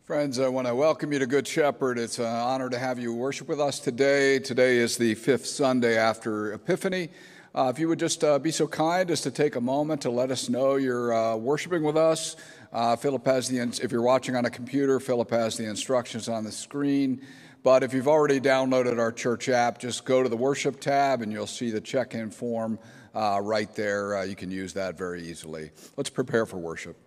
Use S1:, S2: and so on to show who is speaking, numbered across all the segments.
S1: Friends, I want to welcome you to Good Shepherd. It's an honor to have you worship with us today. Today is the fifth Sunday after Epiphany. If you would just be so kind as to take a moment to let us know you're worshiping with us. Philip has if you're watching on a computer, Philip has the instructions on the screen. But if you've already downloaded our church app, just go to the worship tab and you'll see the check-in form right there. You can use that very easily. Let's prepare for worship.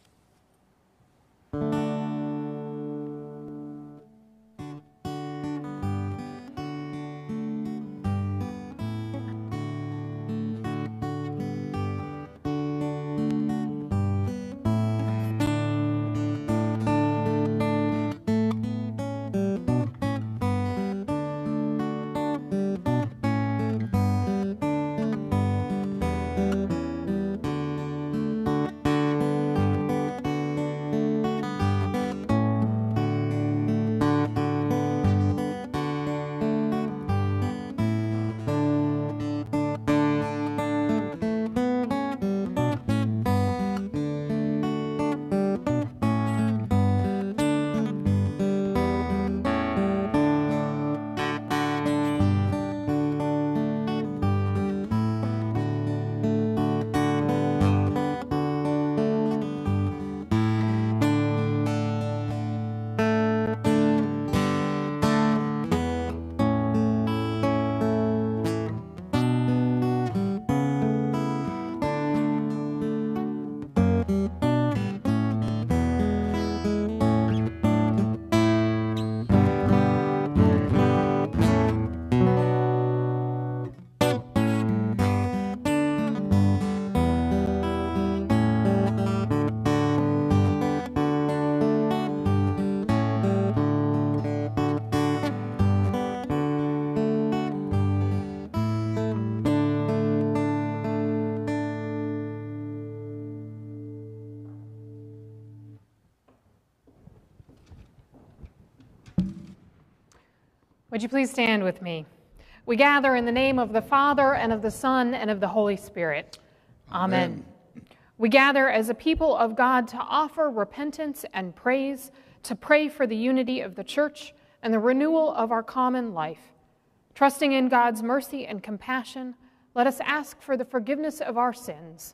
S2: Would you please stand with me? We gather in the name of the Father, and of the Son, and of the Holy Spirit. Amen. We gather as a people of God to offer repentance and praise, to pray for the unity of the church and the renewal of our common life. Trusting in God's mercy and compassion, let us ask for the forgiveness of our sins.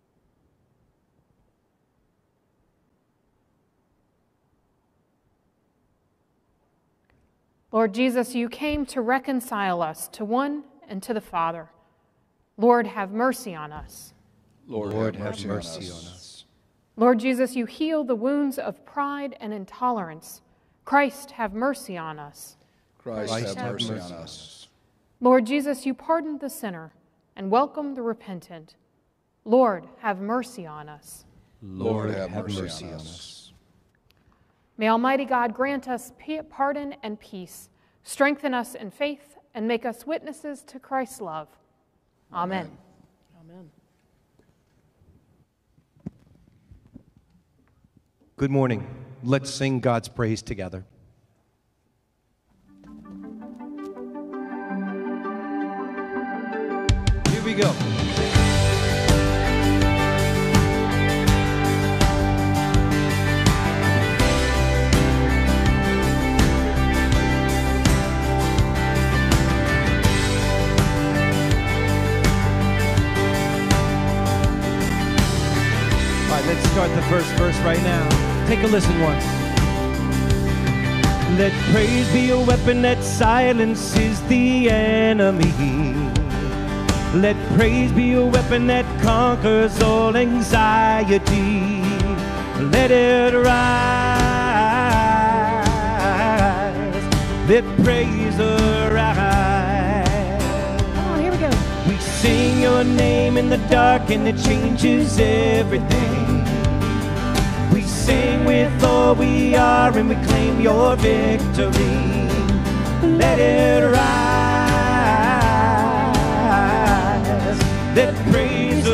S2: Lord Jesus, you came to reconcile us to one and to the Father. Lord, have mercy on us.
S1: Lord, have mercy on us.
S2: Lord Jesus, you heal the wounds of pride and intolerance. Christ, have mercy on us.
S1: Christ, have mercy on us.
S2: Lord Jesus, you pardon the sinner and welcome the repentant. Lord, have mercy on us.
S1: Lord, have mercy on us.
S2: May Almighty God grant us pardon and peace, strengthen us in faith, and make us witnesses to Christ's love. Amen.
S3: Amen.
S4: Good morning. Let's sing God's praise together. Here we go. Let's start the first verse right now. Take a listen once. Let praise be a weapon that silences the enemy. Let praise be a weapon that conquers all anxiety. Let it rise. Let praise arise.
S2: Come on, here we go.
S4: We sing your name in the dark and it changes everything. Sing with all we are and we claim your victory. Let it rise. Let praise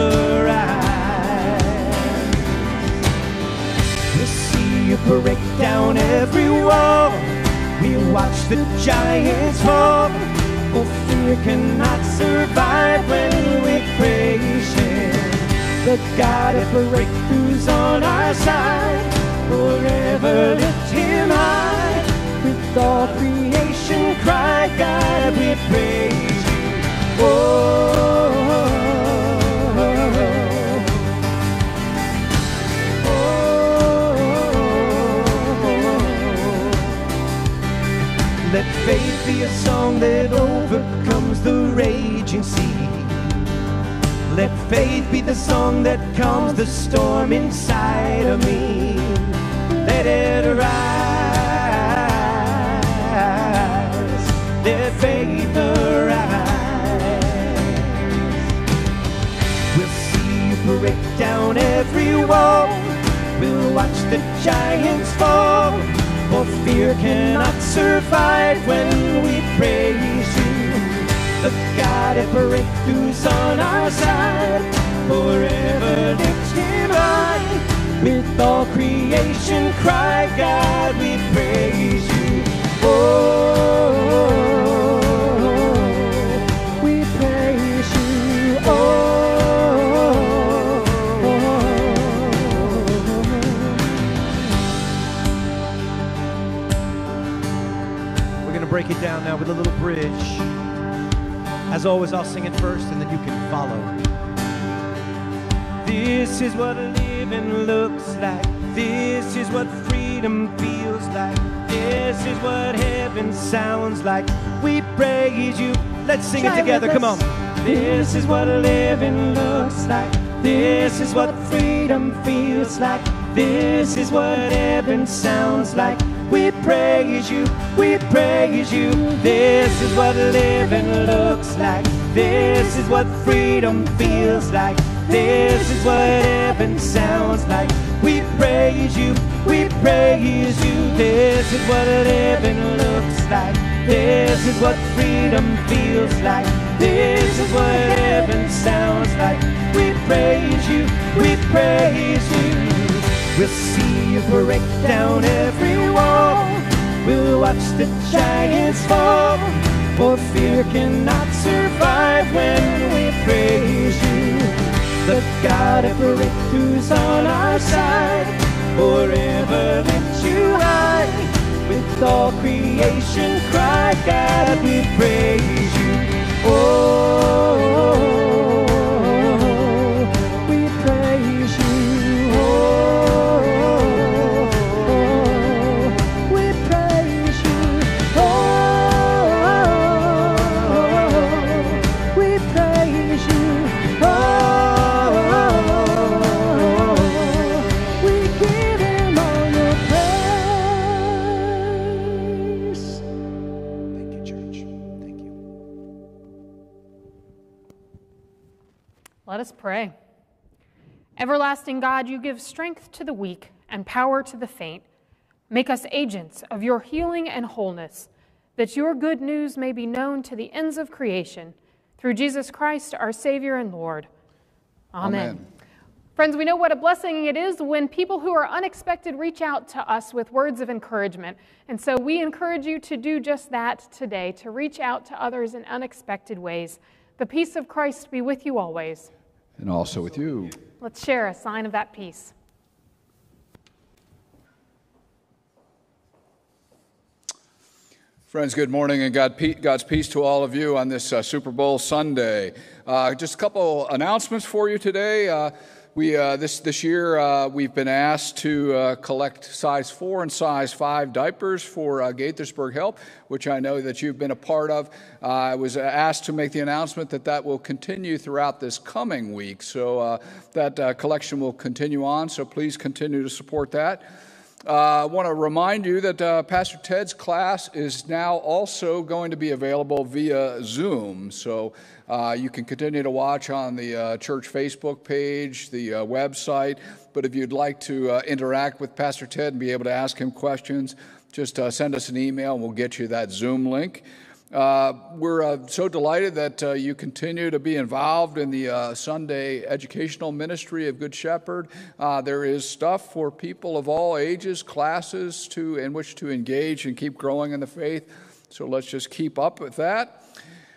S4: arise. We see you break down every wall. We watch the giants fall. Oh, fear cannot survive when we praise Him. The God of breakthroughs on our side. forever lift him high. With all creation cry, God, we praise you. Oh, let faith be a song that overcomes the raging sea. Let faith be the song that calms the storm inside of me. Let it arise. Let faith arise. We'll see you break down every wall. We'll watch the giants fall. For fear cannot survive when we praise you. The God of breakthroughs on our side. Forever lift him high. With all creation cry, God, we praise you. Oh, we praise you. Oh. Break it down now with a little bridge. As always, I'll sing it first and then you can follow. This is what living looks like. This is what freedom feels like. This is what heaven sounds like. We praise you. Let's sing it together. Come on. This is what living looks like. This is what freedom feels like. This is what heaven sounds like. We praise you, we praise you. This is what living looks like. This is what freedom feels like. This is what heaven sounds like. We praise you, we praise you. This is what living looks like. This is what freedom feels like. This is what heaven sounds like. We praise you, we praise you. We'll see you break down every wall. We'll watch the giants fall. For fear cannot survive when we praise you. The God of breakthroughs on our side. Forever lift you high. With all creation cry, God, we praise you. Oh, we praise you.
S2: Let us pray. Everlasting God, you give strength to the weak and power to the faint. Make us agents of your healing and wholeness, that your good news may be known to the ends of creation, through Jesus Christ, our Savior and Lord. Amen. Friends, we know what a blessing it is when people who are unexpected reach out to us with words of encouragement. And so we encourage you to do just that today, to reach out to others in unexpected ways. The peace of Christ be with you always.
S1: And also with you.
S2: Let's share a sign of that peace.
S1: Friends, good morning, and God's peace to all of you on this Super Bowl Sunday. Just a couple announcements for you today. This year we've been asked to collect size 4 and size 5 diapers for Gaithersburg Help, which I know that you've been a part of. I was asked to make the announcement that will continue throughout this coming week, so that collection will continue on, so please continue to support that. I want to remind you that Pastor Ted's class is now also going to be available via Zoom, so you can continue to watch on the church Facebook page, the website, but if you'd like to interact with Pastor Ted and be able to ask him questions, just send us an email and we'll get you that Zoom link. We're so delighted that you continue to be involved in the Sunday educational ministry of Good Shepherd. There is stuff for people of all ages, classes in which to engage and keep growing in the faith. So let's just keep up with that.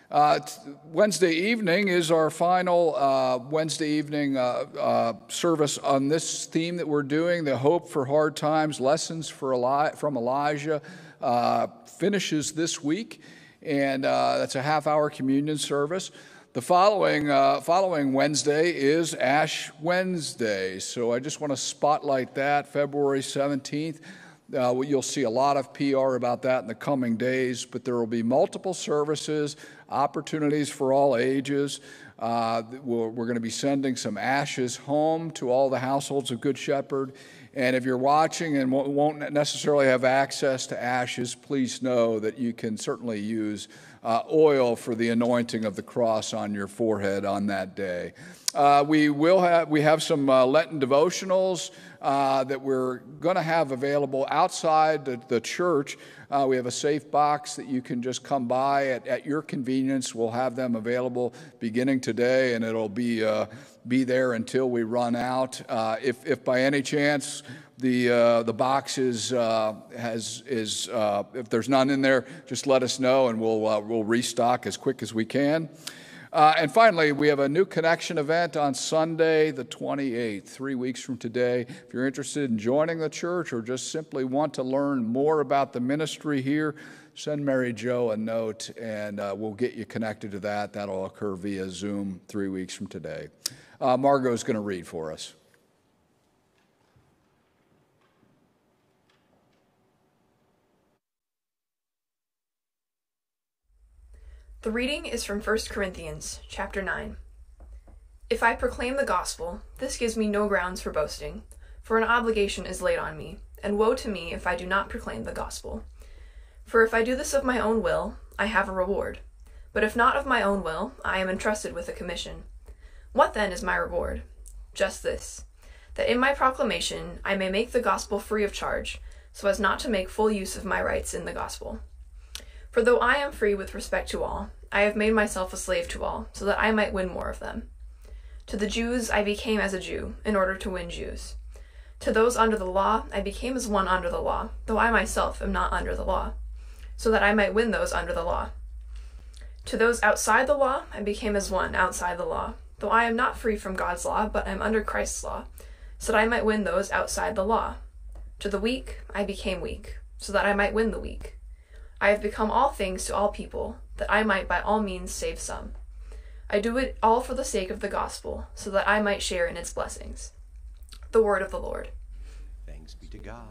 S1: Wednesday evening is our final Wednesday evening service on this theme that we're doing, the Hope for Hard Times, Lessons from Elijah, finishes this week, and that's a half-hour communion service. The following Wednesday is Ash Wednesday, so I just want to spotlight that, February 17th. You'll see a lot of PR about that in the coming days, but there will be multiple services, opportunities for all ages. We're going to be sending some ashes home to all the households of Good Shepherd. And if you're watching and won't necessarily have access to ashes, please know that you can certainly use oil for the anointing of the cross on your forehead on that day. We have some Lenten devotionals that we're going to have available outside the church. We have a safe box that you can just come by at your convenience. We'll have them available beginning today, and it'll be there until we run out. If by any chance the box if there's none in there, just let us know, and we'll restock as quick as we can. And finally, we have a new connection event on Sunday, the 28th, 3 weeks from today. If you're interested in joining the church or just simply want to learn more about the ministry here, send Mary Jo a note, and we'll get you connected to that. That'll occur via Zoom 3 weeks from today. Margot is going to read for us.
S3: The reading is from 1 Corinthians, chapter 9. If I proclaim the gospel, this gives me no grounds for boasting, for an obligation is laid on me, and woe to me if I do not proclaim the gospel. For if I do this of my own will, I have a reward. But if not of my own will, I am entrusted with a commission. What then is my reward? Just this, that in my proclamation I may make the gospel free of charge, so as not to make full use of my rights in the gospel. For though I am free with respect to all, I have made myself a slave to all, so that I might win more of them. To the Jews I became as a Jew, in order to win Jews. To those under the law I became as one under the law, though I myself am not under the law, so that I might win those under the law. To those outside the law I became as one outside the law, though I am not free from God's law, but am under Christ's law, so that I might win those outside the law. To the weak I became weak, so that I might win the weak. I have become all things to all people, that I might by all means save some. I do it all for the sake of the gospel, so that I might share in its blessings. The word of the Lord.
S4: Thanks be to God.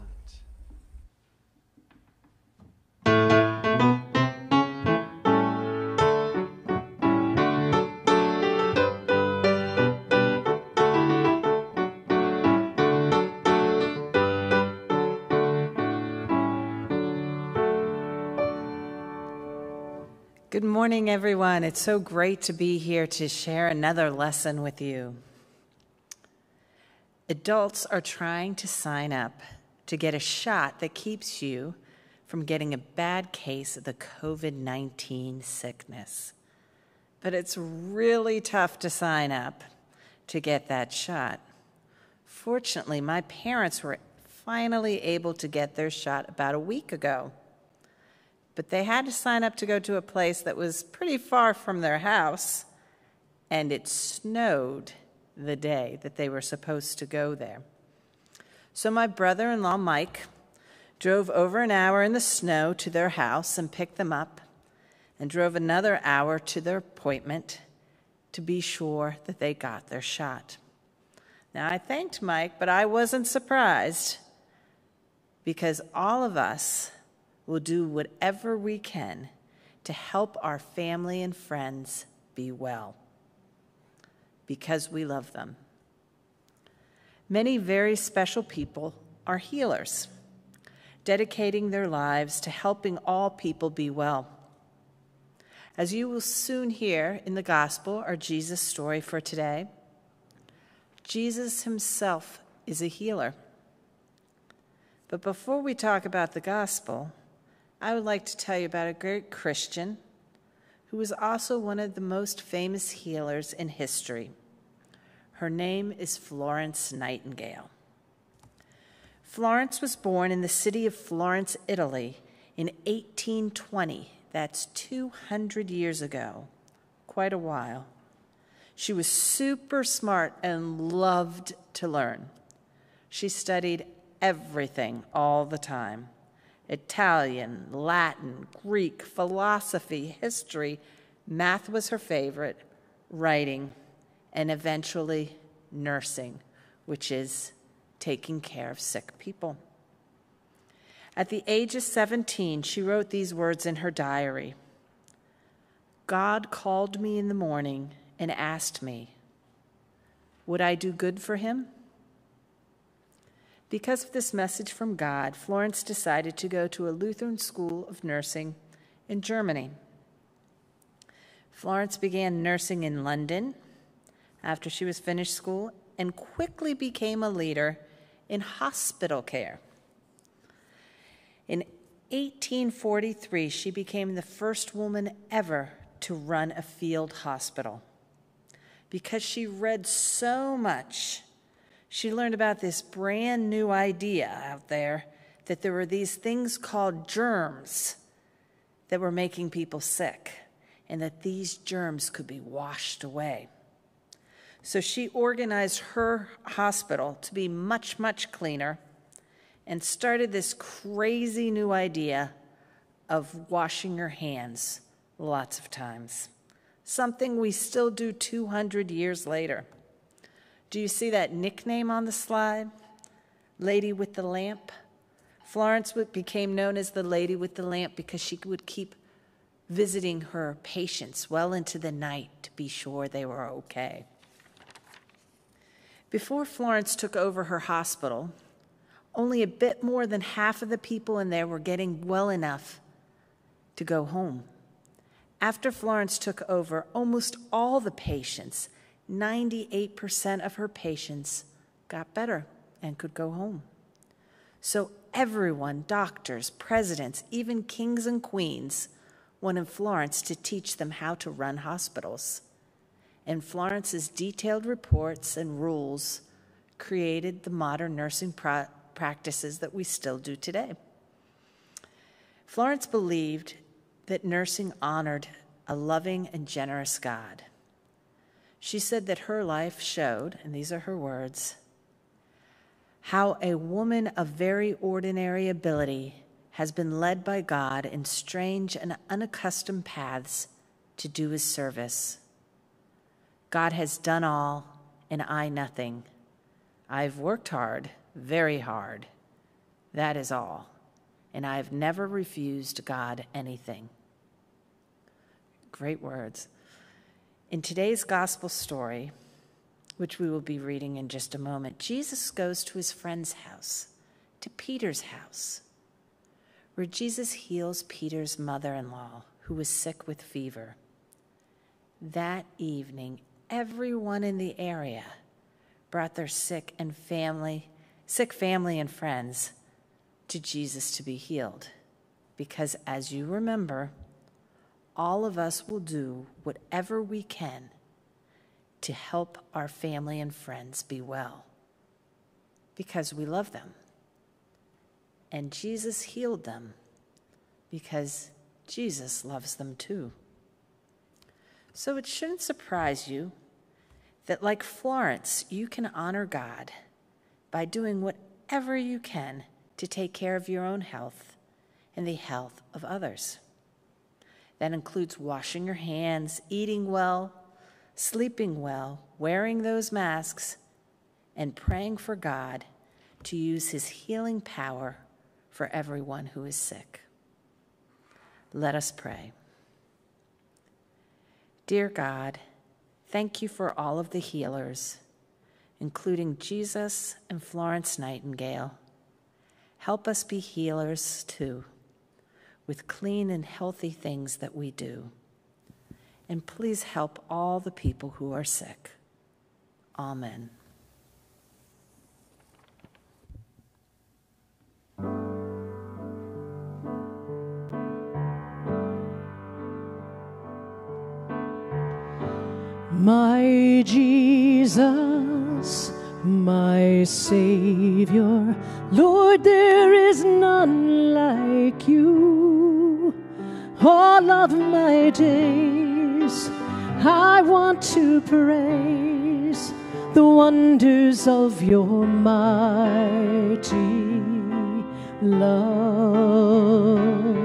S5: Good morning, everyone. It's so great to be here to share another lesson with you. Adults are trying to sign up to get a shot that keeps you from getting a bad case of the COVID-19 sickness. But it's really tough to sign up to get that shot. Fortunately, my parents were finally able to get their shot about a week ago. But they had to sign up to go to a place that was pretty far from their house, and it snowed the day that they were supposed to go there. So my brother-in-law, Mike, drove over an hour in the snow to their house and picked them up, and drove another hour to their appointment to be sure that they got their shot. Now, I thanked Mike, but I wasn't surprised, because all of us will do whatever we can to help our family and friends be well, because we love them. Many very special people are healers, dedicating their lives to helping all people be well. As you will soon hear in the gospel, our Jesus story for today, Jesus himself is a healer. But before we talk about the gospel, I would like to tell you about a great Christian who was also one of the most famous healers in history. Her name is Florence Nightingale. Florence was born in the city of Florence, Italy in 1820, That's 200 years ago, quite a while. She was super smart and loved to learn. She studied everything all the time: Italian, Latin, Greek, philosophy, history. Math was her favorite, writing, and eventually nursing, which is taking care of sick people. At the age of 17, she wrote these words in her diary: God called me in the morning and asked me, would I do good for him? Because of this message from God, Florence decided to go to a Lutheran school of nursing in Germany. Florence began nursing in London after she was finished school and quickly became a leader in hospital care. In 1843, she became the first woman ever to run a field hospital. Because she read so much, she learned about this brand new idea out there that there were these things called germs that were making people sick, and that these germs could be washed away. So she organized her hospital to be much, much cleaner and started this crazy new idea of washing your hands lots of times, something we still do 200 years later. Do you see that nickname on the slide? Lady with the lamp? Florence became known as the Lady with the Lamp because she would keep visiting her patients well into the night to be sure they were okay. Before Florence took over her hospital, only a bit more than half of the people in there were getting well enough to go home. After Florence took over, almost all the patients, 98% of her patients, got better and could go home. So everyone, doctors, presidents, even kings and queens, wanted Florence to teach them how to run hospitals. And Florence's detailed reports and rules created the modern nursing practices that we still do today. Florence believed that nursing honored a loving and generous God. She said that her life showed, and these are her words, how a woman of very ordinary ability has been led by God in strange and unaccustomed paths to do his service. God has done all, and I nothing. I've worked hard, very hard. That is all. And I have never refused God anything. Great words. In today's gospel story, which we will be reading in just a moment, Jesus goes to his friend's house, to Peter's house, where Jesus heals Peter's mother-in-law, who was sick with fever. That evening, everyone in the area brought their sick family and friends to Jesus to be healed. Because as you remember, all of us will do whatever we can to help our family and friends be well, because we love them. And Jesus healed them because Jesus loves them too. So it shouldn't surprise you that, like Florence, you can honor God by doing whatever you can to take care of your own health and the health of others. That includes washing your hands, eating well, sleeping well, wearing those masks, and praying for God to use his healing power for everyone who is sick. Let us pray. Dear God, thank you for all of the healers, including Jesus and Florence Nightingale. Help us be healers too, with clean and healthy things that we do. And please help all the people who are sick. Amen.
S6: My Jesus, my Savior, Lord, there is none like you. all of my days. I want to praise the wonders of your mighty love.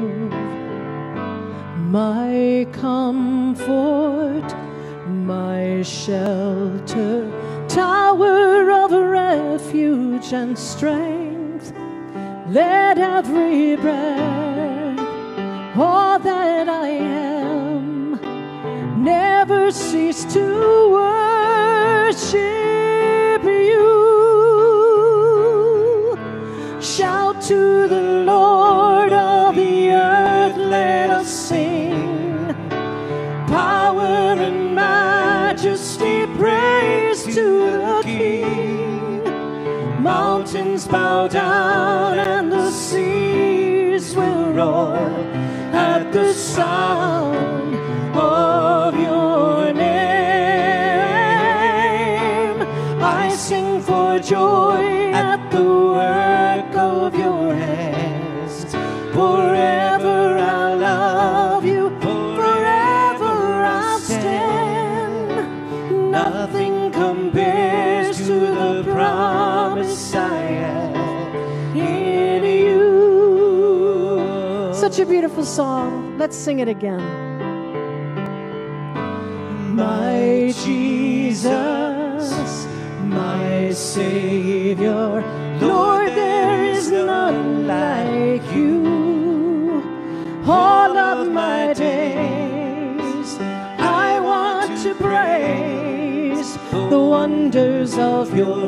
S6: My comfort, my shelter, tower of refuge and strength, let every breath, all that I am, never cease to worship you. Shout to the Lord of the earth, let us sing. Power and majesty, praise to the King. Mountains bow down and the seas will roar at the sound of your name. I sing for joy at the work of your hands. Forever I'll love you, forever I'll stand. Nothing compares to the promise I have in you. Such a beautiful song. Let's sing it again. My Jesus, my Savior, Lord, there is none like you. All of my days, I want to praise the wonders of your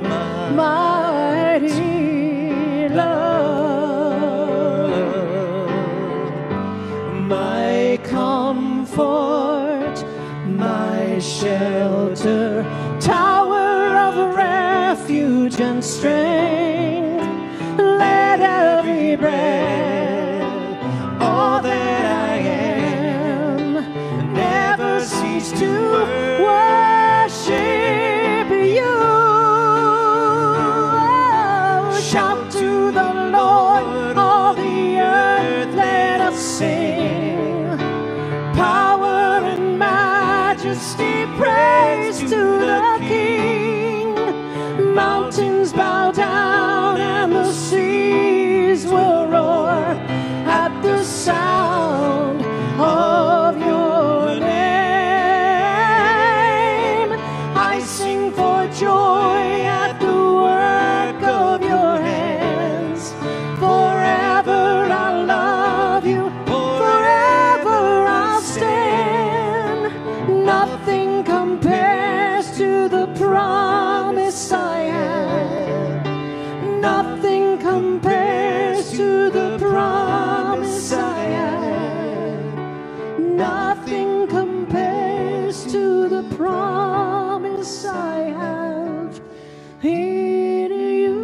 S6: mighty love. My comfort, my shelter, tower of refuge and strength, let every breath, all that I am, never cease to worship you. Shout to the Lord of the earth, let us sing. Power and majesty, praise to the King. Mountains bow down and the seas will roar at the sound of your name. I sing for joy at the work of your hands. Forever I'll love you, forever I'll stand. Nothing compares to the promise I have. Nothing compares to the promise I have. Nothing compares to the promise I have in you.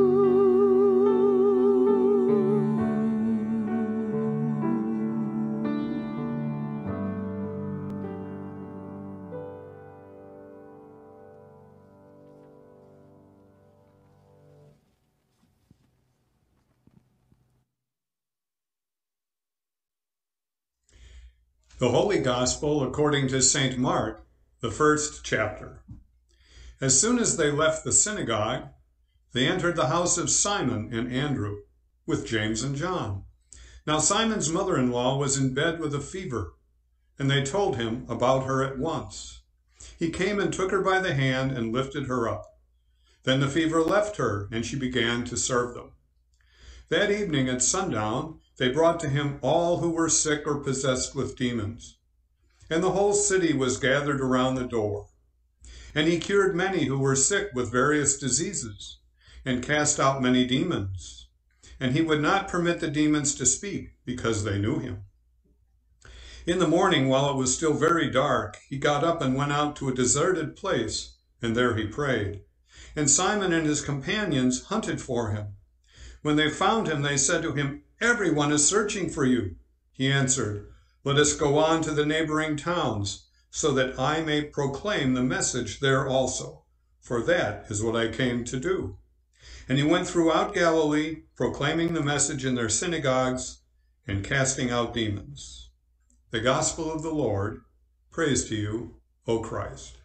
S7: The Holy Gospel according to St. Mark, the 1st chapter. As soon as they left the synagogue, they entered the house of Simon and Andrew, with James and John. Now Simon's mother-in-law was in bed with a fever, and they told him about her at once. He came and took her by the hand and lifted her up. Then the fever left her, and she began to serve them. That evening at sundown, they brought to him all who were sick or possessed with demons. And the whole city was gathered around the door. And he cured many who were sick with various diseases, and cast out many demons. And he would not permit the demons to speak, because they knew him. In the morning, while it was still very dark, he got up and went out to a deserted place, and there he prayed. And Simon and his companions hunted for him. When they found him, they said to him, "Everyone is searching for you." He answered, "Let us go on to the neighboring towns, so that I may proclaim the message there also, for that is what I came to do." And he went throughout Galilee, proclaiming the message in their synagogues and casting out demons. The gospel of the Lord. Praise to you, O Christ.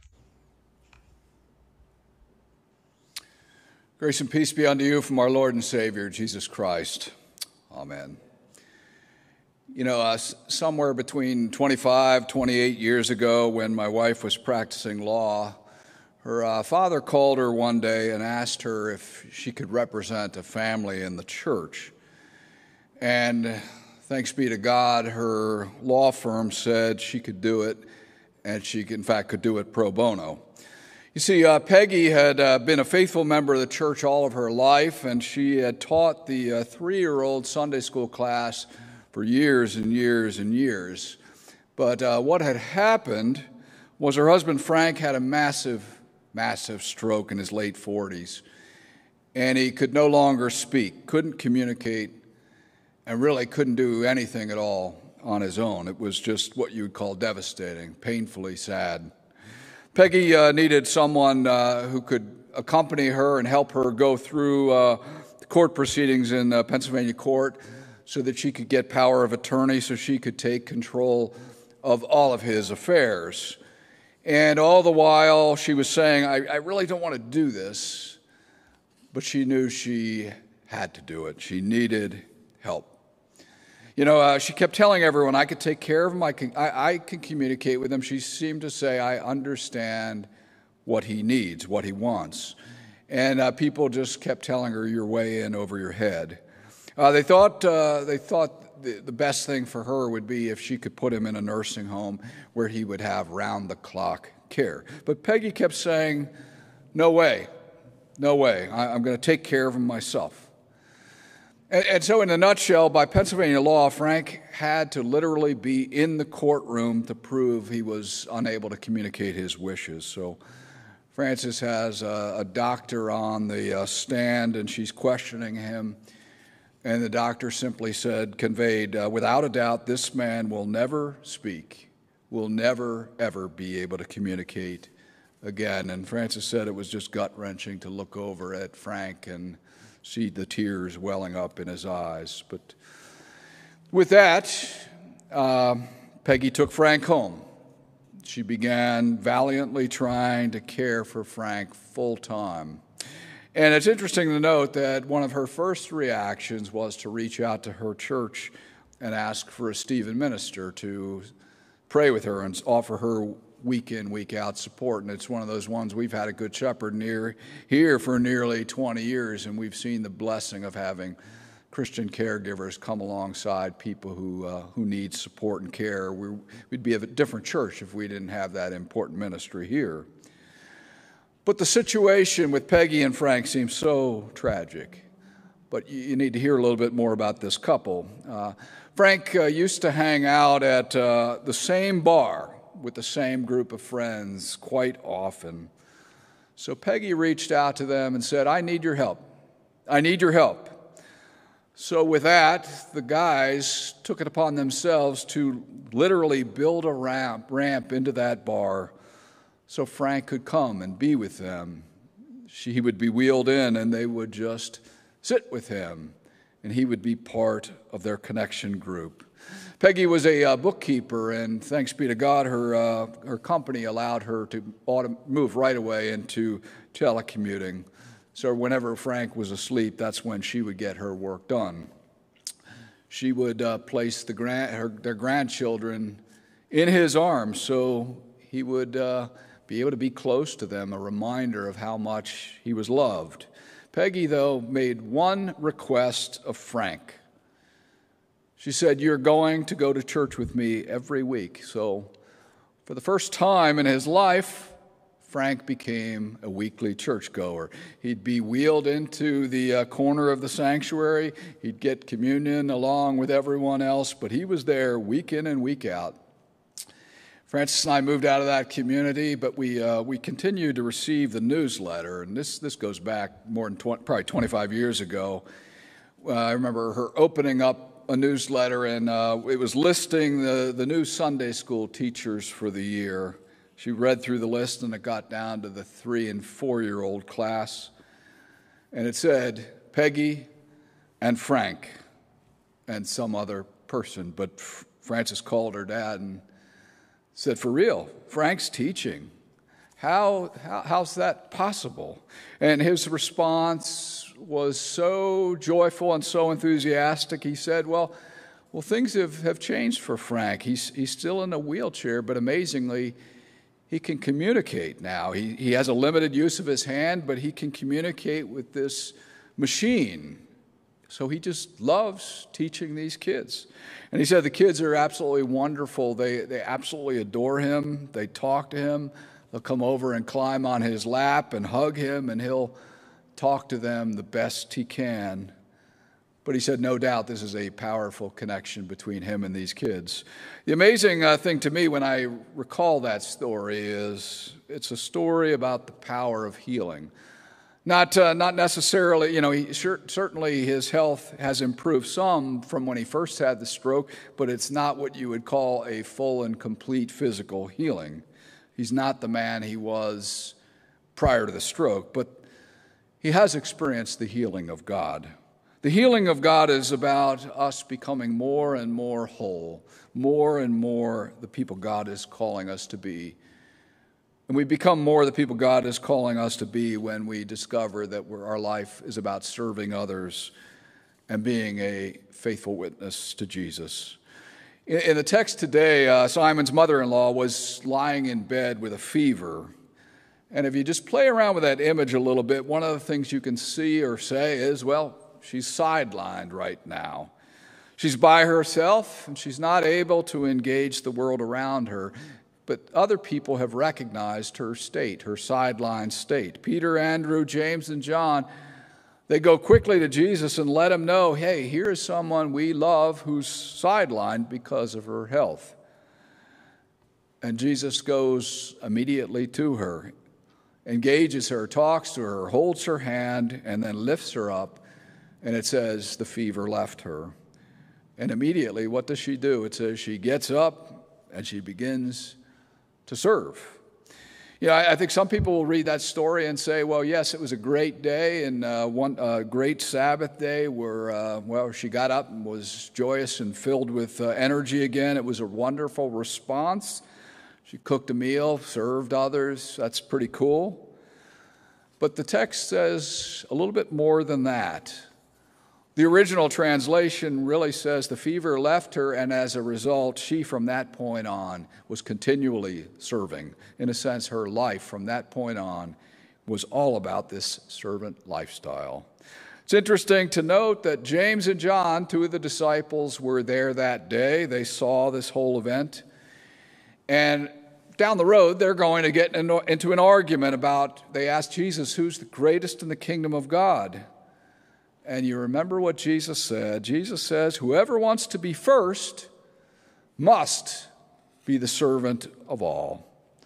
S1: Grace and peace be unto you from our Lord and Savior, Jesus Christ. Amen. You know, somewhere between 28 years ago, when my wife was practicing law, her father called her one day and asked her if she could represent a family in the church. And thanks be to God, her law firm said she could do it, and she, in fact, could do it pro bono. You see, Peggy had been a faithful member of the church all of her life, and she had taught the 3-year-old Sunday school class for years and years and years. But what had happened was her husband Frank had a massive stroke in his late 40s, and he could no longer speak, couldn't communicate, and really couldn't do anything at all on his own. It was just what you would call devastating, painfully sad. Peggy needed someone who could accompany her and help her go through the court proceedings in Pennsylvania court so that she could get power of attorney, so she could take control of all of his affairs. And all the while she was saying, I really don't want to do this, but she knew she had to do it. She needed help. You know, she kept telling everyone, I could take care of him, I can communicate with him. She seemed to say, I understand what he needs, what he wants. And people just kept telling her, you're way in over your head. They thought the best thing for her would be if she could put him in a nursing home where he would have round-the-clock care. But Peggy kept saying, no way, I'm going to take care of him myself. And so in a nutshell, by Pennsylvania law, Frank had to literally be in the courtroom to prove he was unable to communicate his wishes. So Frances has a doctor on the stand, and she's questioning him. And the doctor simply conveyed, without a doubt, this man will never speak, will never, ever be able to communicate again. And Frances said it was just gut-wrenching to look over at Frank and see the tears welling up in his eyes. But with that, Peggy took Frank home. She began valiantly trying to care for Frank full time. And it's interesting to note that one of her first reactions was to reach out to her church and ask for a Stephen minister to pray with her and offer her week in, week out support. And it's one of those ones we've had a good shepherd here for nearly 20 years, and we've seen the blessing of having Christian caregivers come alongside people who need support and care. We'd be a different church if we didn't have that important ministry here. But the situation with Peggy and Frank seems so tragic. But you need to hear a little bit more about this couple. Frank used to hang out at the same bar with the same group of friends quite often. So Peggy reached out to them and said, I need your help. I need your help. So with that, the guys took it upon themselves to literally build a ramp into that bar so Frank could come and be with them. He would be wheeled in, and they would just sit with him, and he would be part of their connection group. Peggy was a bookkeeper, and thanks be to God, her company allowed her to move right away into telecommuting. So whenever Frank was asleep, that's when she would get her work done. She would place their grandchildren in his arms so he would be able to be close to them, a reminder of how much he was loved. Peggy, though, made one request of Frank. She said, you're going to go to church with me every week. So for the first time in his life, Frank became a weekly churchgoer. He'd be wheeled into the corner of the sanctuary. He'd get communion along with everyone else, but he was there week in and week out. Francis and I moved out of that community, but we continued to receive the newsletter, and this goes back more than probably 25 years ago. I remember her opening up a newsletter, and it was listing the new Sunday school teachers for the year. She read through the list, and it got down to the 3- and 4-year-old class, and it said Peggy and Frank and some other person, but Frances called her dad and said, "For real, Frank's teaching. How's that possible?" And his response was so joyful and so enthusiastic. He said, well, things have changed for Frank. He's still in a wheelchair, but amazingly, he can communicate now. He has a limited use of his hand, but he can communicate with this machine. So he just loves teaching these kids. And he said the kids are absolutely wonderful. They absolutely adore him. They talk to him. They'll come over and climb on his lap and hug him, and he'll talk to them the best he can. But he said, no doubt, this is a powerful connection between him and these kids. The amazing thing to me when I recall that story is it's a story about the power of healing. Not necessarily, certainly his health has improved some from when he first had the stroke, but it's not what you would call a full and complete physical healing. He's not the man he was prior to the stroke, but he has experienced the healing of God. The healing of God is about us becoming more and more whole, more and more the people God is calling us to be. And we become more the people God is calling us to be when we discover that our life is about serving others and being a faithful witness to Jesus. In the text today, Simon's mother-in-law was lying in bed with a fever. And if you just play around with that image a little bit, one of the things you can see or say is, well, she's sidelined right now. She's by herself, and she's not able to engage the world around her. But other people have recognized her state, her sidelined state. Peter, Andrew, James, and John, they go quickly to Jesus and let him know, hey, here's someone we love who's sidelined because of her health. And Jesus goes immediately to her, engages her, talks to her, holds her hand, and then lifts her up. And it says the fever left her. And immediately, what does she do? It says she gets up and she begins to serve. I think some people will read that story and say, well, yes, it was a great day and one great Sabbath day where, she got up and was joyous and filled with energy again. It was a wonderful response. She cooked a meal, served others. That's pretty cool. But the text says a little bit more than that. The original translation really says the fever left her, and as a result, she from that point on was continually serving. In a sense, her life from that point on was all about this servant lifestyle. It's interesting to note that James and John, two of the disciples, were there that day. They saw this whole event. And down the road, they're going to get into an argument about, they asked Jesus, who's the greatest in the kingdom of God? And you remember what Jesus said. Jesus says, whoever wants to be first must be the servant of all.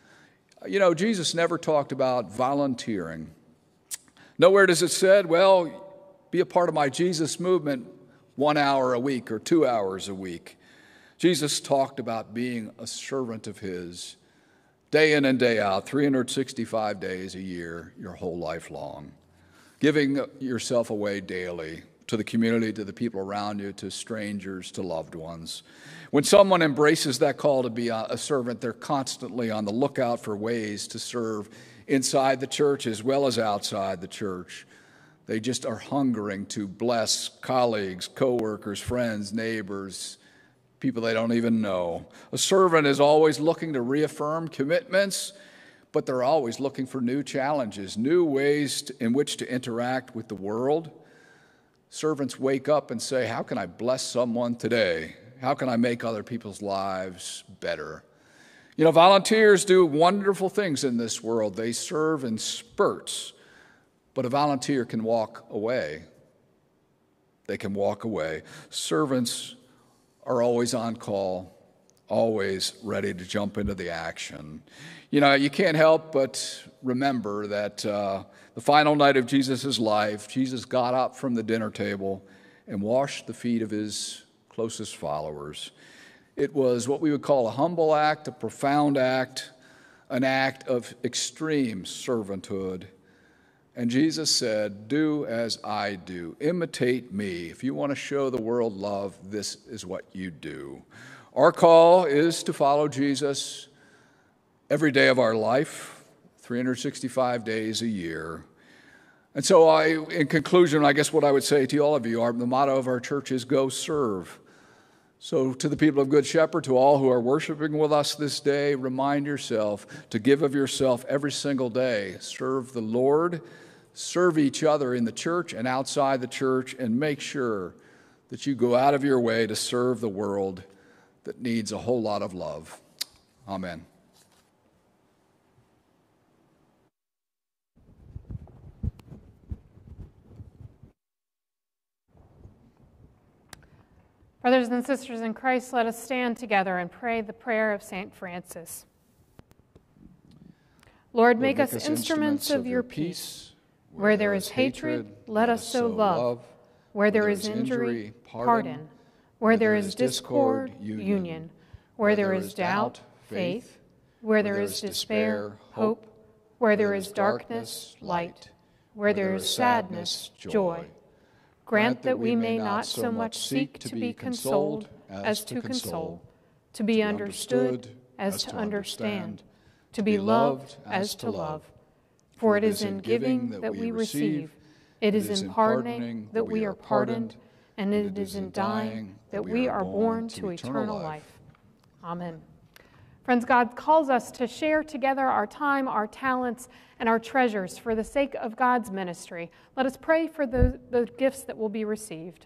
S1: Jesus never talked about volunteering. Nowhere does it say, well, be a part of my Jesus movement 1 hour a week or 2 hours a week. Jesus talked about being a servant of his day in and day out, 365 days a year, your whole life long. Giving yourself away daily to the community, to the people around you, to strangers, to loved ones. When someone embraces that call to be a servant, they're constantly on the lookout for ways to serve inside the church as well as outside the church. They just are hungering to bless colleagues, coworkers, friends, neighbors, people they don't even know. A servant is always looking to reaffirm commitments, but they're always looking for new challenges, new ways in which to interact with the world. Servants wake up and say, how can I bless someone today? How can I make other people's lives better? Volunteers do wonderful things in this world. They serve in spurts, but a volunteer can walk away. They can walk away. Servants are always on call, always ready to jump into the action. You can't help but remember that the final night of Jesus' life, Jesus got up from the dinner table and washed the feet of his closest followers. It was what we would call a humble act, a profound act, an act of extreme servanthood. And Jesus said, do as I do. Imitate me. If you want to show the world love, this is what you do. Our call is to follow Jesus every day of our life, 365 days a year. And so in conclusion, I guess what I would say to all of you, the motto of our church is go serve. So to the people of Good Shepherd, to all who are worshiping with us this day, remind yourself to give of yourself every single day. Serve the Lord, serve each other in the church and outside the church, and make sure that you go out of your way to serve the world that needs a whole lot of love. Amen.
S2: Brothers and sisters in Christ, let us stand together and pray the prayer of St. Francis. Lord, make us instruments of your peace. Where there is hatred, let us sow love. Where there is injury, pardon. Where there is discord, union. Where there is doubt, faith. Where there is despair, hope. Where there is darkness, light. Where there is sadness, joy. Grant that we may not so much seek to be consoled as to console, to be understood as to understand, to be loved as to love. For it is in giving that we receive, it is in pardoning that we are pardoned, and it is in dying that we are born to eternal life. Amen. Friends, God calls us to share together our time, our talents, and our treasures for the sake of God's ministry. Let us pray for the gifts that will be received.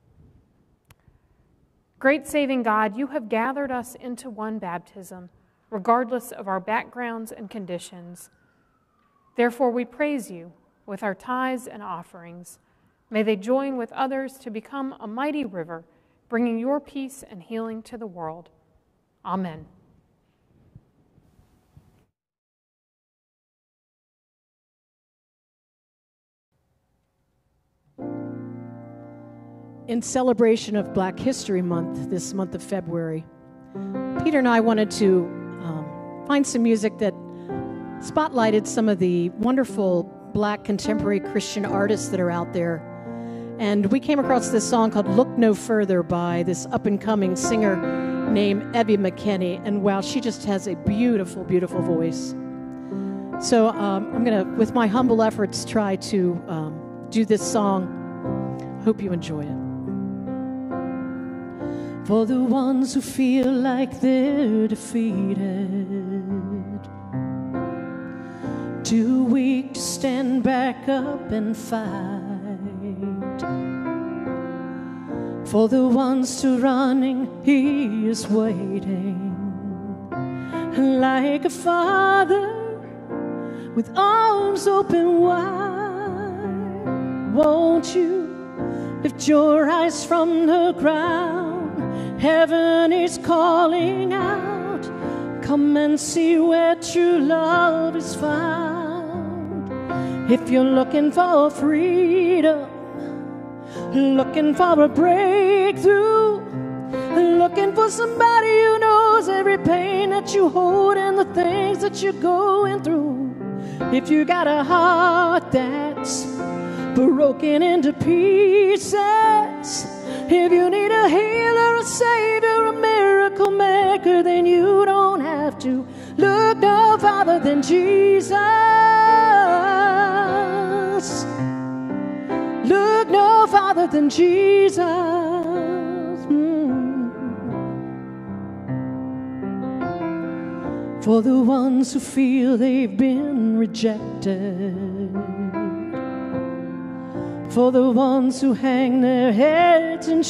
S2: Great saving God, you have gathered us into one baptism, regardless of our backgrounds and conditions. Therefore, we praise you with our tithes and offerings. May they join with others to become a mighty river, bringing your peace and healing to the world. Amen.
S6: In celebration of Black History Month, this month of February, Peter and I wanted to find some music that spotlighted some of the wonderful Black contemporary Christian artists that are out there. And we came across this song called Look No Further by this up-and-coming singer named Ebby McKinney. And wow, she just has a beautiful, beautiful voice. So I'm going to, with my humble efforts, try to do this song. Hope you enjoy it. For the ones who feel like they're defeated, too weak to stand back up and fight. For the ones still running, he is waiting. Like a father with arms open wide, won't you lift your eyes from the ground? Heaven is calling out. Come and see where true love is found. If you're looking for freedom, looking for a breakthrough, looking for somebody who knows every pain that you hold and the things that you're going through. If you got a heart that's broken into pieces, if you need a healer, a savior, a miracle maker, then you don't have to look no farther than Jesus. Look no farther than Jesus. For the ones who feel they've been rejected, for the ones who hang their heads in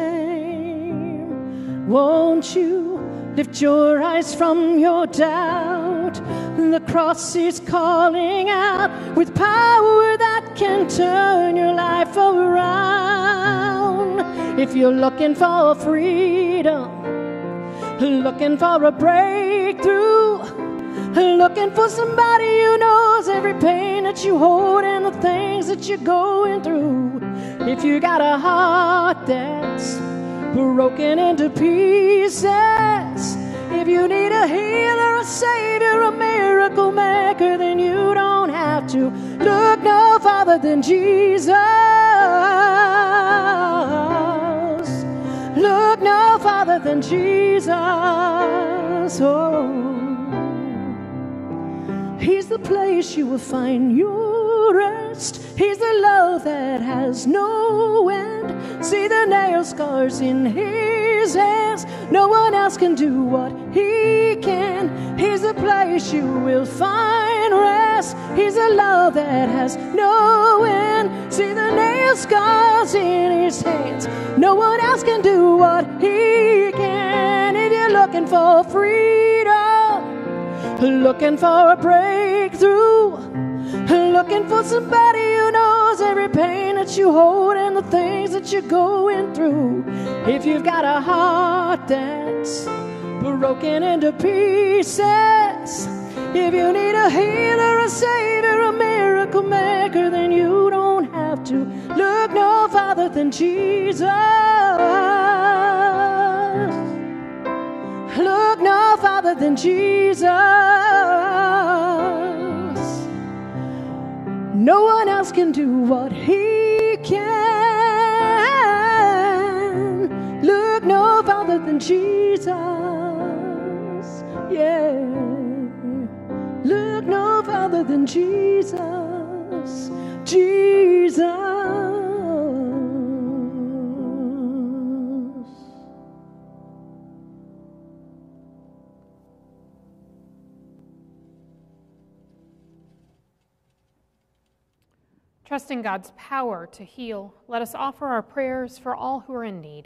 S6: shame, won't you lift your eyes from your doubt? The cross is calling out with power that can turn your life around. If you're looking for freedom, looking for a breakthrough, looking for somebody who knows every pain that you hold and the things that you're going through. If you got a heart that's broken into pieces, if you need a healer, a savior, a miracle maker, then you don't have to look no farther than Jesus. Look no farther than Jesus. Oh, He's the place you will find your rest. He's the love that has no end. See the nail scars in His hands. No one else can do what He can. He's the place you will find rest. He's a love that has no end. See the nail scars in His hands. No one else can do what He can. If you're looking for freedom, looking for a breakthrough, looking for somebody who knows every pain that you hold and the things that you're going through. If you've got a heart that's broken into pieces, if you need a healer, a savior, a miracle maker, then you don't have to look no farther than Jesus. Look no farther than Jesus. No one else can do what He can. Look no farther than Jesus. Yeah. Look no farther than Jesus. Jesus.
S2: Trusting God's power to heal, let us offer our prayers for all who are in need.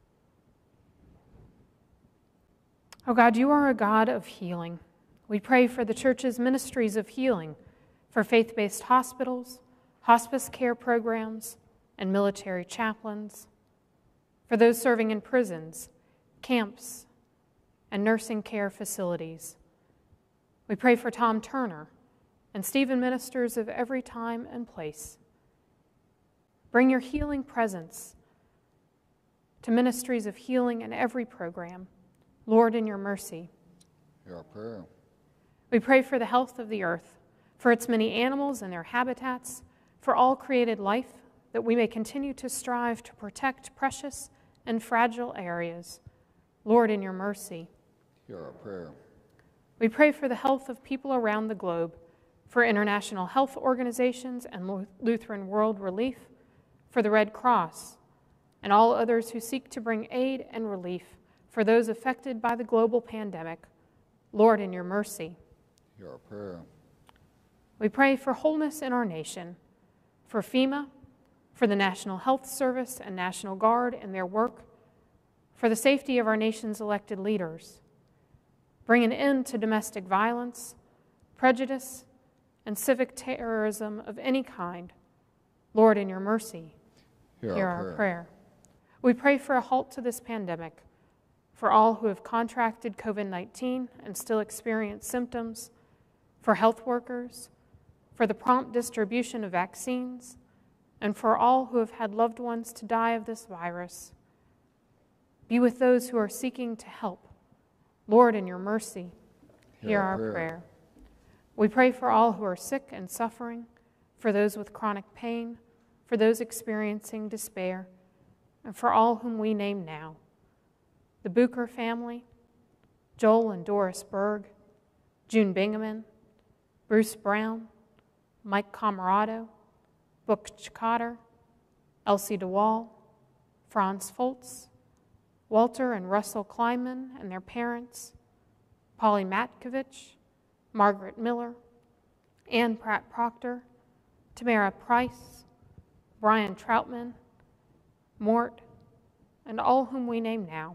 S2: Oh God, you are a God of healing. We pray for the church's ministries of healing, for faith-based hospitals, hospice care programs, and military chaplains, for those serving in prisons, camps, and nursing care facilities. We pray for Tom Turner and Stephen ministers of every time and place. Bring your healing presence to ministries of healing in every program. Lord, in your mercy.
S1: Hear our prayer.
S2: We pray for the health of the earth, for its many animals and their habitats, for all created life, that we may continue to strive to protect precious and fragile areas. Lord, in your mercy.
S1: Hear our prayer.
S2: We pray for the health of people around the globe, for international health organizations and Lutheran World Relief, for the Red Cross, and all others who seek to bring aid and relief for those affected by the global pandemic. Lord, in your mercy.
S1: Hear our prayer.
S2: We pray for wholeness in our nation, for FEMA, for the National Health Service and National Guard and their work, for the safety of our nation's elected leaders. Bring an end to domestic violence, prejudice, and civic terrorism of any kind. Lord, in your mercy, hear our prayer. We pray for a halt to this pandemic, for all who have contracted COVID-19 and still experience symptoms, for health workers, for the prompt distribution of vaccines, and for all who have had loved ones to die of this virus. Be with those who are seeking to help. Lord, in your mercy, hear our prayer. We pray for all who are sick and suffering, for those with chronic pain, for those experiencing despair, and for all whom we name now. The Bucher family, Joel and Doris Berg, June Bingaman, Bruce Brown, Mike Camarado, Book Cotter, Elsie DeWall, Franz Foltz, Walter and Russell Kleinman and their parents, Polly Matkovich, Margaret Miller, Ann Pratt Proctor, Tamara Price, Brian Troutman, Mort, and all whom we name now.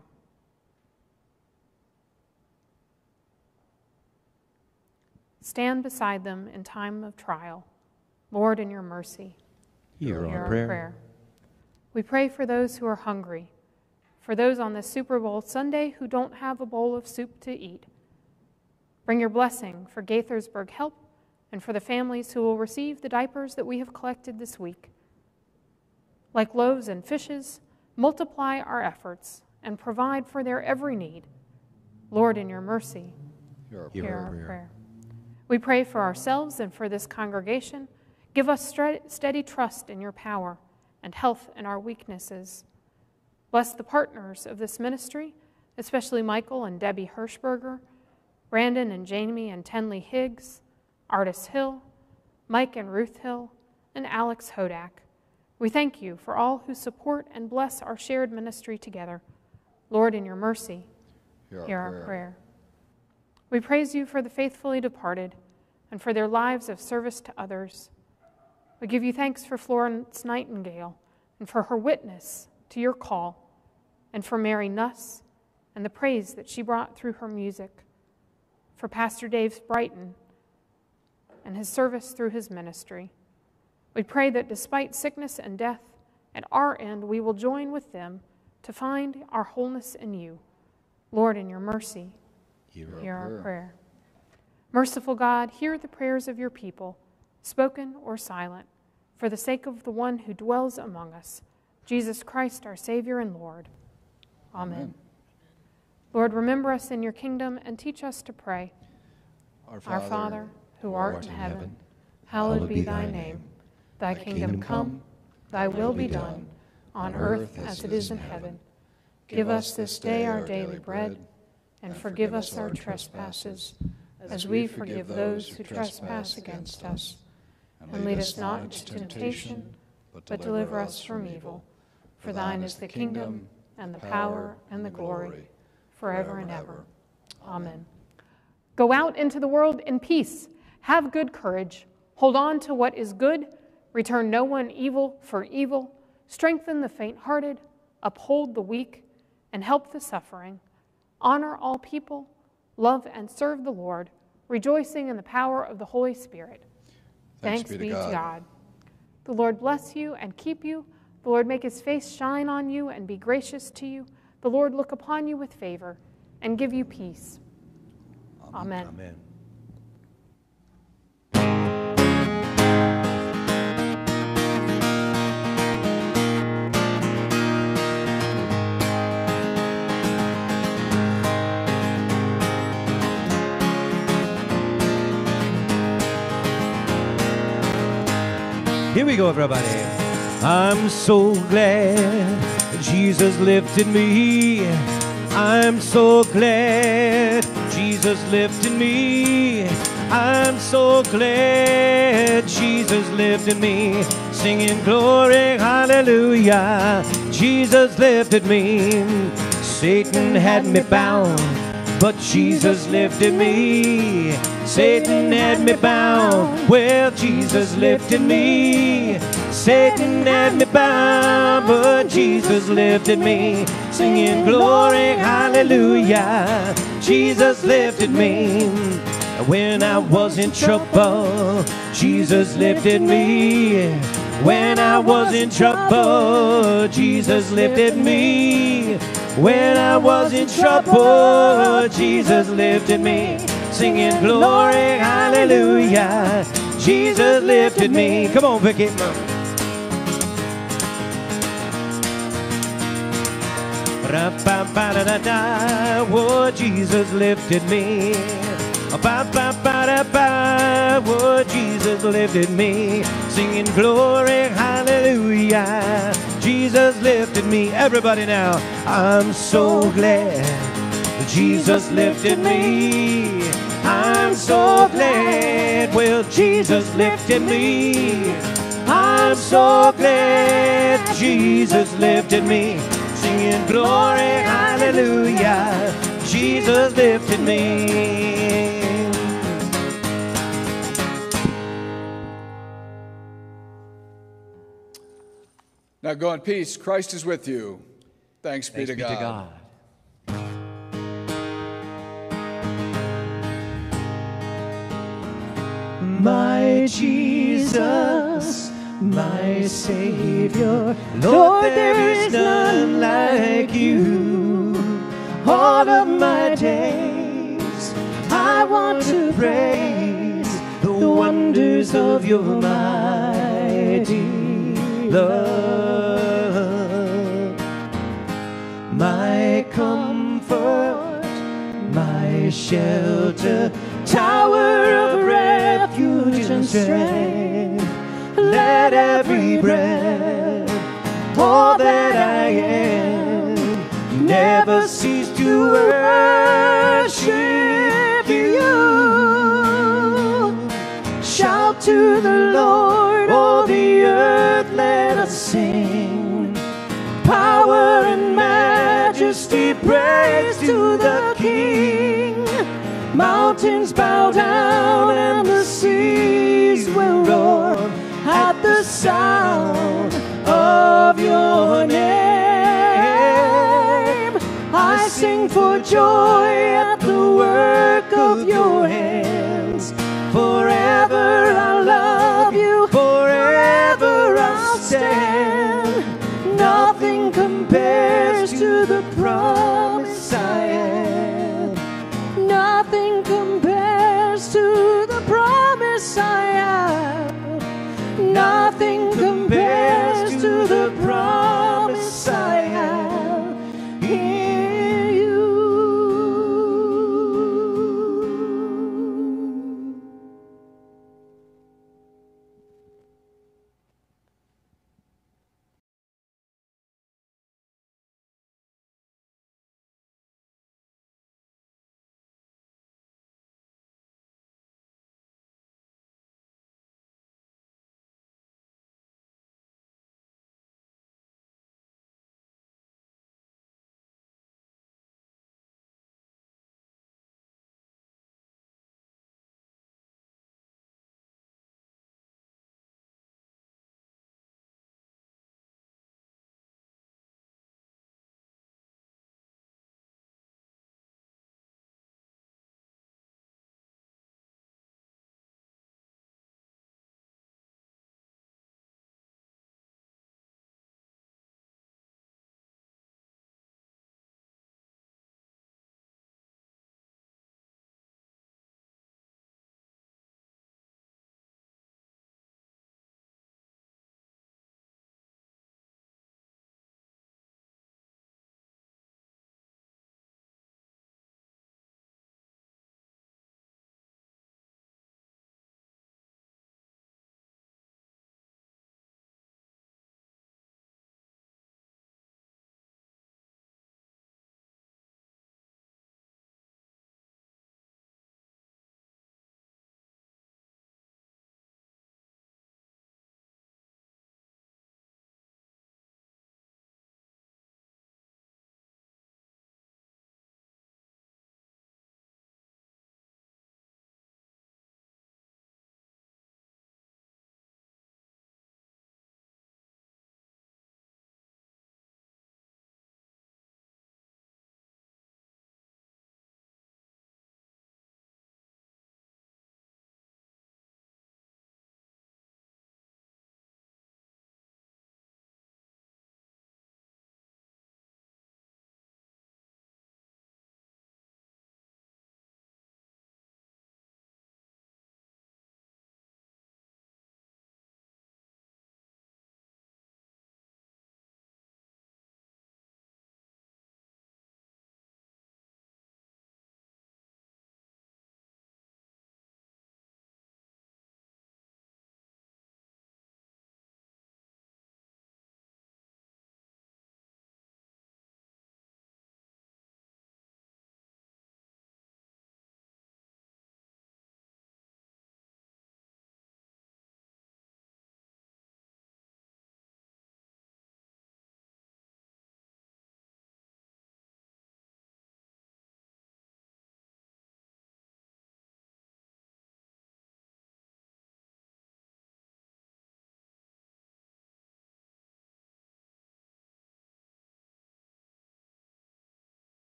S2: Stand beside them in time of trial. Lord, in your mercy,
S4: hear our prayer.
S2: We pray for those who are hungry, for those on this Super Bowl Sunday who don't have a bowl of soup to eat. Bring your blessing for Gaithersburg Help and for the families who will receive the diapers that we have collected this week. Like loaves and fishes, multiply our efforts and provide for their every need. Lord, in your mercy, hear our prayer. We pray for ourselves and for this congregation. Give us steady trust in your power and health in our weaknesses. Bless the partners of this ministry, especially Michael and Debbie Hirschberger, Brandon and Jamie and Tenley Higgs, Artis Hill, Mike and Ruth Hill, and Alex Hodak. We thank you for all who support and bless our shared ministry together. Lord, in your mercy, hear our prayer. We praise you for the faithfully departed and for their lives of service to others. We give you thanks for Florence Nightingale and for her witness to your call, and for Mary Nuss and the praise that she brought through her music, for Pastor Dave Brighton and his service through his ministry. We pray that despite sickness and death, at our end we will join with them to find our wholeness in you. Lord, in your mercy, hear our prayer. Merciful God, hear the prayers of your people, spoken or silent, for the sake of the one who dwells among us, Jesus Christ, our Savior and Lord. Amen. Lord, remember us in your kingdom and teach us to pray. Our Father, who art in heaven, hallowed be thy name. Thy kingdom come, thy will be done, on earth as it is in heaven. Give us this day our daily bread, and forgive us our trespasses, as we forgive those who trespass against us. And lead us not into temptation, but deliver us from evil. For thine is the kingdom, and the power, and the glory, forever and ever. Amen. Go out into the world in peace. Have good courage. Hold on to what is good. Return no one evil for evil. Strengthen the faint-hearted. Uphold the weak, and help the suffering. Honor all people. Love and serve the Lord, rejoicing in the power of the Holy Spirit. Thanks be to God. The Lord bless you and keep you. The Lord make his face shine on you and be gracious to you. The Lord look upon you with favor and give you peace. Amen.
S4: Amen. Here we go, everybody. I'm so glad Jesus lifted me. I'm so glad Jesus lifted me. I'm so glad Jesus lifted me. Singing glory, hallelujah. Jesus lifted me. Satan had me bound, but Jesus lifted me. Satan had me bound, well, Jesus lifted me. Satan had me bound, but Jesus lifted me. Singing glory, hallelujah. Jesus lifted me. When I was in trouble, Jesus lifted me. When I was in trouble, Jesus lifted me. When I was in trouble, Jesus lifted me. Singing glory, hallelujah. Jesus lifted me. Come on, Vicky. Ra-ba-ba-da-da-da. Oh, Jesus lifted me. Ba-ba-ba-da-ba. Oh, Jesus lifted me. Singing glory, hallelujah. Jesus lifted me. Everybody now. I'm so glad Jesus lifted me. I'm so glad, well, Jesus lifted me. I'm so glad Jesus lifted me. Singing glory, hallelujah. Jesus lifted me.
S1: Now go in peace. Christ is with you. Thanks be to God.
S6: My Jesus, my Savior, Lord, there is none like you. All of my days I want to praise the wonders of your mighty love. My comfort, my shelter, tower of refuge and strength. Let every breath, all that I am, to the Lord, all the earth let us sing. Power and majesty, praise to the King. Mountains bow down and the seas will roar at the sound of your name. I sing for joy at the work of your hand.